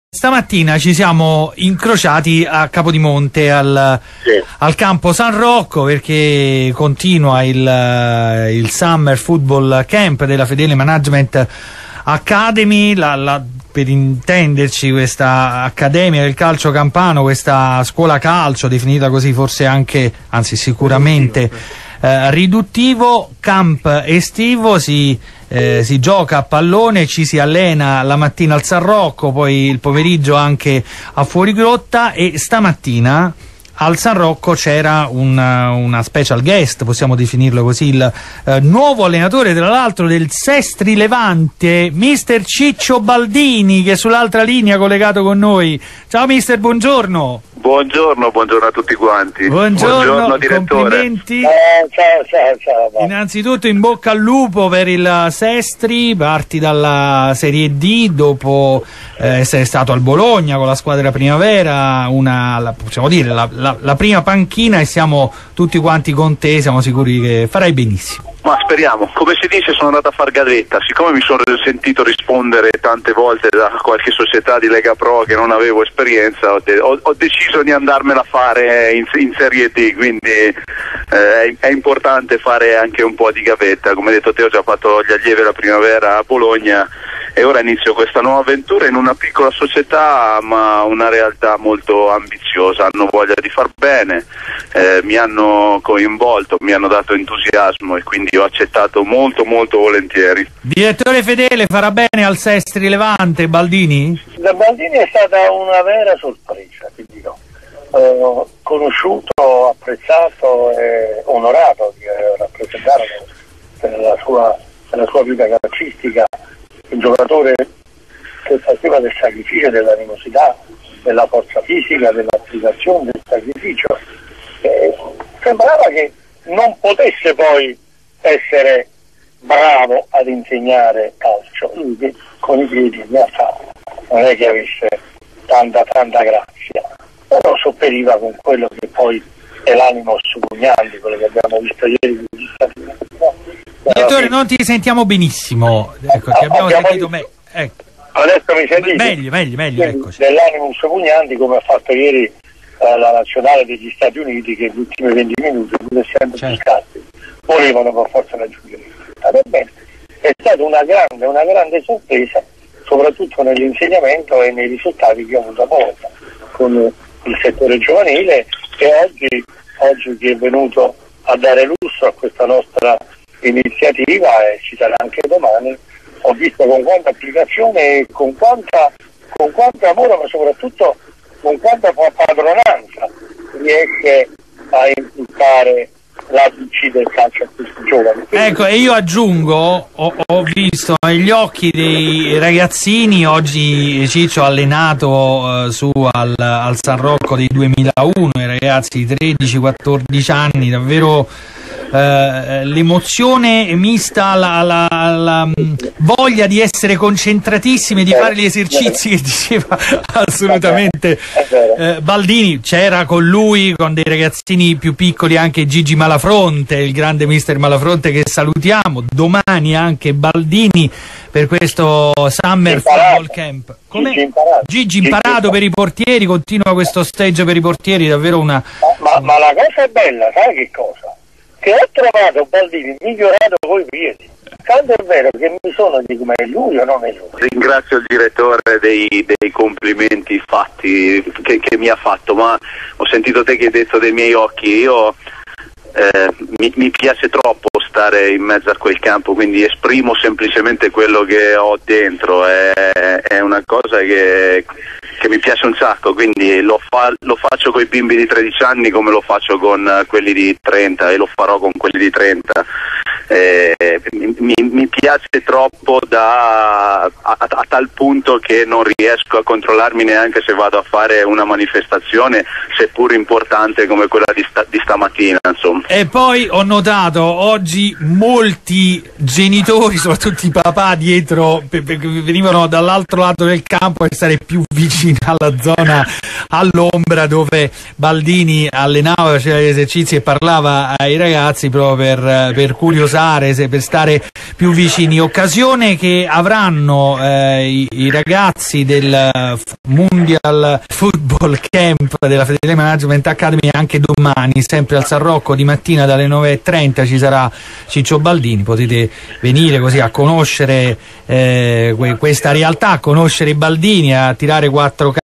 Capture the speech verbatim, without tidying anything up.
Stamattina ci siamo incrociati a Capodimonte al, sì. al campo San Rocco, perché continua il, il Summer Football Camp della Fedele Management Academy, la, la, per intenderci questa accademia del calcio campano, questa scuola calcio definita così forse anche, anzi sicuramente Eh, riduttivo, camp estivo, si, eh, si gioca a pallone, ci si allena la mattina al San Rocco, poi il pomeriggio anche a Fuorigrotta, e stamattina al San Rocco c'era una, una special guest, possiamo definirlo così, il eh, nuovo allenatore tra l'altro del Sestri Levante, mister Ciccio Baldini, che è sull'altra linea collegato con noi. Ciao mister, buongiorno. Buongiorno, buongiorno a tutti quanti. Buongiorno, buongiorno direttore. Complimenti. Eh, ciao, ciao, ciao. Innanzitutto in bocca al lupo per il Sestri, parti dalla Serie D dopo eh, essere stato al Bologna con la squadra primavera, una, la, possiamo dire la, la, la prima panchina, e siamo tutti quanti con te, siamo sicuri che farai benissimo. Ma speriamo. Come si dice, sono andato a far gavetta, siccome mi sono sentito rispondere tante volte da qualche società di Lega Pro che non avevo esperienza, ho, de ho, ho deciso di andarmela a fare in, in Serie D, quindi eh, è, è importante fare anche un po' di gavetta. Come hai detto te, ho già fatto gli allievi la primavera a Bologna e ora inizio questa nuova avventura in una piccola società, ma una realtà molto ambiziosa. Hanno voglia di far bene, eh, mi hanno coinvolto, mi hanno dato entusiasmo e quindi ho accettato molto molto volentieri. Direttore Fedele, farà bene al Sestri Levante Baldini? Da Baldini è stata una vera sorpresa, ti dirò. Eh, conosciuto, apprezzato e onorato di rappresentare per la sua, per la sua vita calcistica un giocatore che faceva del sacrificio, dell'animosità, della forza fisica, dell'applicazione, del sacrificio. Eh, sembrava che non potesse poi essere bravo ad insegnare calcio. Lui con i piedi ne ha fatto, non è che avesse tanta tanta grazia, però sopperiva con quello che poi è l'animo Sugugnanti, quello che abbiamo visto ieri. Direttore, non ti sentiamo benissimo, ecco, ti abbiamo, abbiamo sentito me ecco. Adesso mi sentite? Meglio, meglio, meglio, eccoci. Dell'animo Sugugnanti, come ha fatto ieri eh, la nazionale degli Stati Uniti, che gli ultimi venti minuti, pur essendo più scarsi, volevano per forza raggiungere il risultato. Ebbene, è stata una grande, una grande sorpresa, soprattutto nell'insegnamento e nei risultati che ha avuto a volta con il settore giovanile, e oggi, oggi che è venuto a dare lustro a questa nostra iniziativa, e ci sarà anche domani, ho visto con quanta applicazione e con quanta, con quanto amore, ma soprattutto con quanta padronanza riesce a implicare l'A B C del calcio a questi giovani. Ecco, e io aggiungo, ho, ho visto negli occhi dei ragazzini, oggi Ciccio ha allenato eh, su al, al San Rocco dei duemilauno, i ragazzi di tredici quattordici anni, davvero eh, l'emozione mista alla, alla, alla voglia di essere concentratissimi, di fare gli esercizi che diceva assolutamente eh, Baldini. C'era con lui, con dei ragazzini più piccoli, anche Gigi Malafronte, il grande mister Malafronte, che salutiamo. Domani anche Baldini per questo Summer Football Camp. Come? Gigi Imparato, Gigi Imparato per i portieri, continua questo stage per i portieri, davvero una... Ma, ma, ma la cosa è bella, sai che cosa? Che ho trovato Baldini migliorato coi piedi. Tanto è vero che mi sono di come è lui o non è lui. Ringrazio il direttore dei, dei complimenti fatti che, che mi ha fatto, ma ho sentito te che hai detto dei miei occhi. Io eh, mi, mi piace troppo stare in mezzo a quel campo, quindi esprimo semplicemente quello che ho dentro. È, è una cosa che, che mi piace un sacco, quindi lo, fa, lo faccio con i bimbi di tredici anni come lo faccio con quelli di trenta, e lo farò con quelli di trenta. Eh, mi, mi piace troppo da, a, a, a tal punto che non riesco a controllarmi neanche se vado a fare una manifestazione, seppur importante come quella di, sta, di stamattina, insomma. E poi ho notato oggi molti genitori, soprattutto i papà, dietro, perché venivano dall'altro lato del campo e stare più vicini alla zona all'ombra dove Baldini allenava, faceva gli esercizi e parlava ai ragazzi, proprio per, per curiosare riposare, se per stare più vicini. Occasione che avranno eh, i, i ragazzi del Mondial Football Camp della Fedele Management Academy anche domani, sempre al San Rocco di mattina dalle nove e trenta ci sarà Ciccio Baldini. Potete venire così a conoscere eh, questa realtà, a conoscere i Baldini, a tirare quattro